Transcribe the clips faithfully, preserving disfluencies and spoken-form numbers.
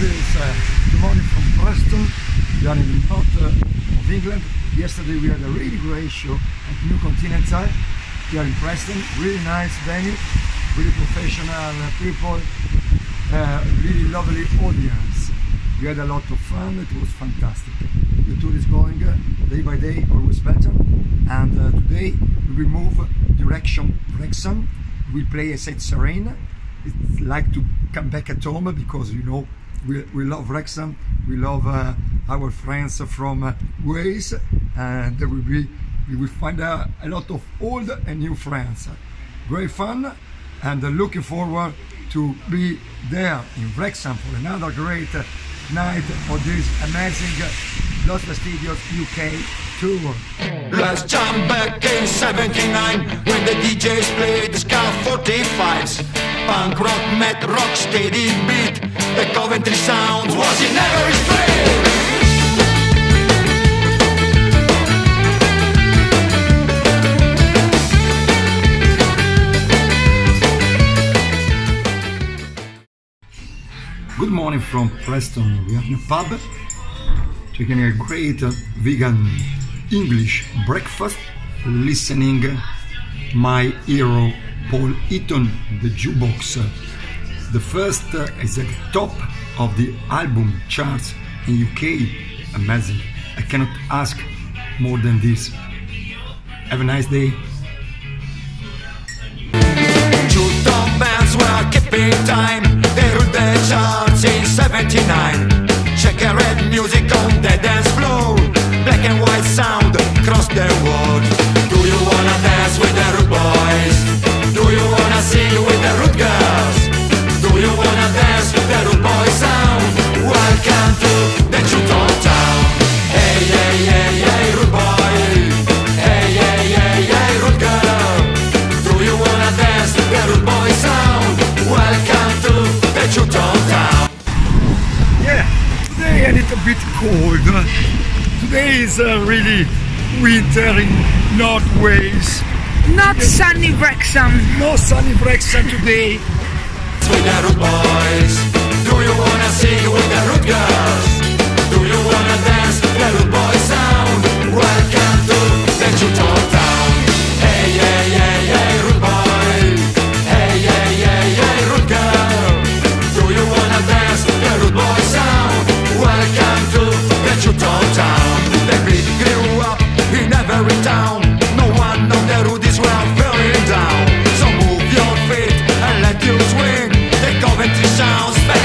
is uh, good morning from Preston. We are in the north uh, of England. Yesterday we had a really great show at New Continental here in Preston. Really nice venue, really professional uh, people, uh, really lovely audience. We had a lot of fun, it was fantastic. The tour is going uh, day by day, always better. And uh, today we will move direction Wrexham. We play at Serene. It's like to come back at home because, you know, we, we love Wrexham, we love uh, our friends from uh, Wales, and there will be, we will find uh, a lot of old and new friends. Great fun, and uh, looking forward to be there in Wrexham for another great uh, night of this amazing uh, Los Fastidios U K tour. Let's jump back in seventy-nine when the D Js played the Ska forty-fives. Punk rock met rock steady beat. The Coventry sound was in every street. Good morning from Preston. We are in a pub taking a great uh, vegan English breakfast, listening my hero Paul Eaton, the jukebox. The first uh, is at the top of the album charts in U K. Amazing. I cannot ask more than this. Have a nice day. Two top bands were keeping time. They ruled the charts in seventy-nine. Checker-red music on the dance floor. Black and white sound across the world. Do you wanna dance with the rude boys? Do you wanna sing with the rude girls? Do you wanna dance with the rude boy sound? Welcome to the Chuton town. Hey, hey, hey, hey, rude boy. Hey, hey, hey, hey, rude girl. Do you wanna dance with the rude boy sound? Welcome to the Chuton town. Yeah, today a little bit cold. Today is uh, really winter in North Wales. Not sunny Wrexham. No sunny Wrexham today. With the rude boys. Do you wanna sing with the rude girls? Do you wanna dance with the rude boy sound? Welcome to the Chuton town. Hey, hey, hey, hey, rude boy. Hey, hey, hey, hey, rude girl. Do you wanna dance with the rude boy sound? Welcome to the Chuton town. The beat grew up in every town. No one of the rudies were falling down. So move your feet and let you swing. The Coventry sounds.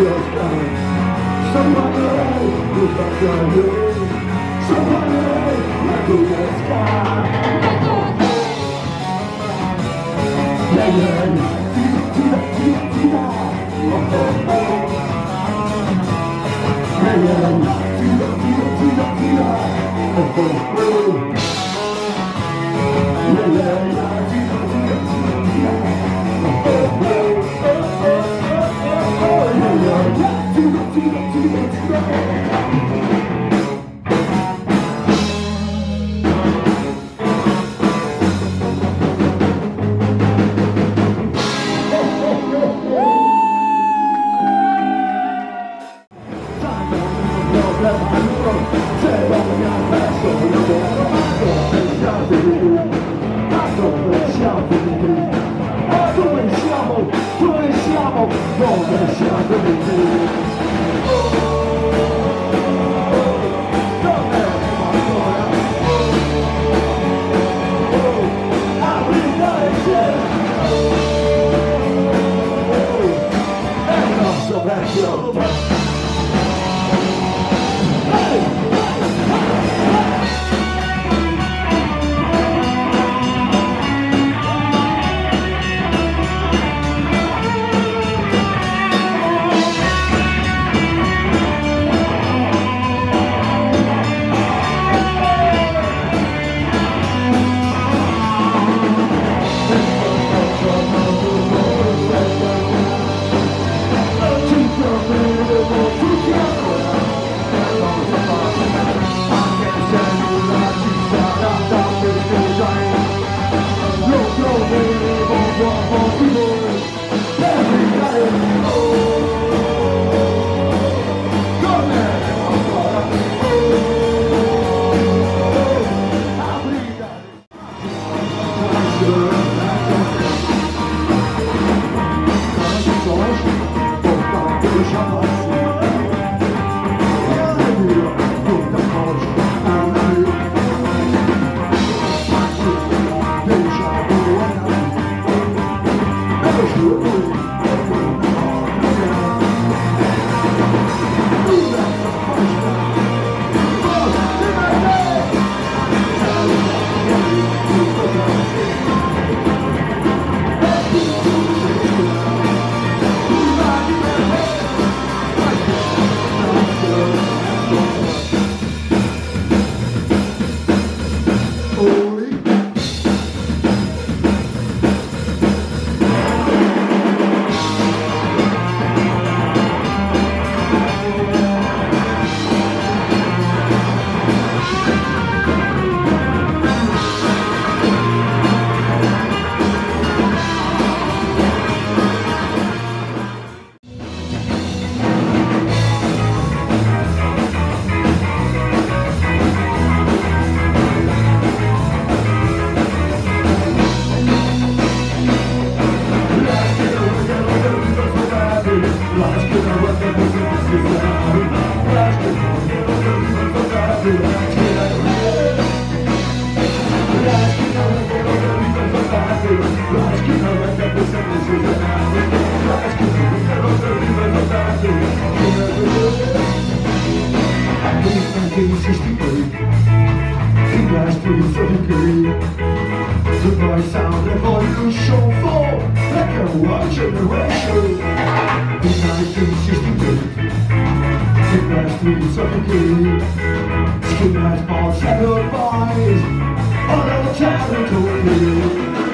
Goodbye sound revolution for black and white generation. In nineteen sixty-three, the last streets of the city, skinheads bought sacrifice on our territory.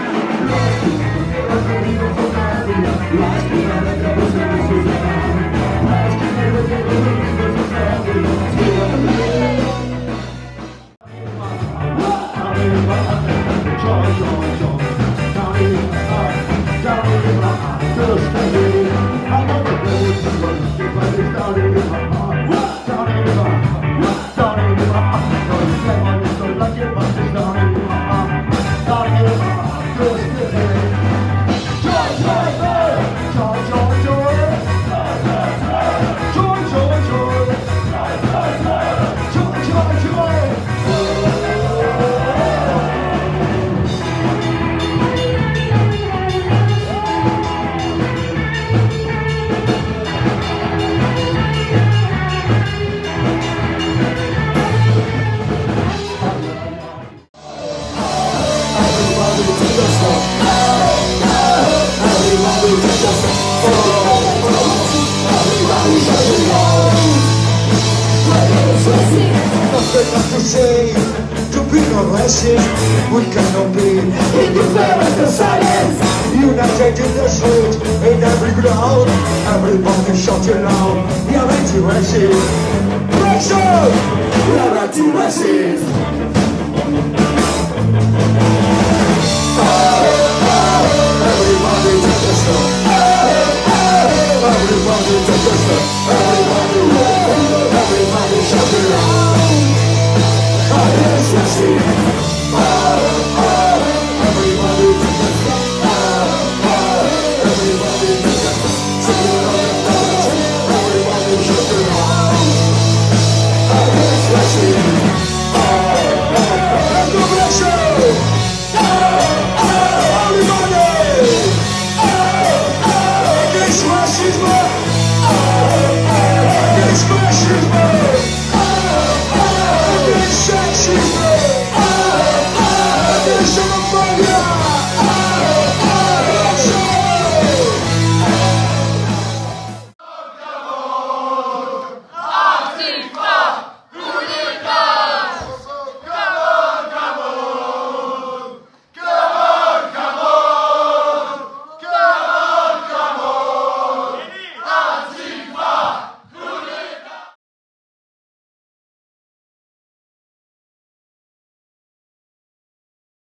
Last week, the people from Maria, last week, the devil's in the Suzanne. Last week, the people from Maria, still Joy, joy, joy, joy. anti-racist. We cannot be indifferent to silence. United in the street, in every ground. Everybody shouting loud. We are anti-racist. Pressure! We are anti-racist. Oh!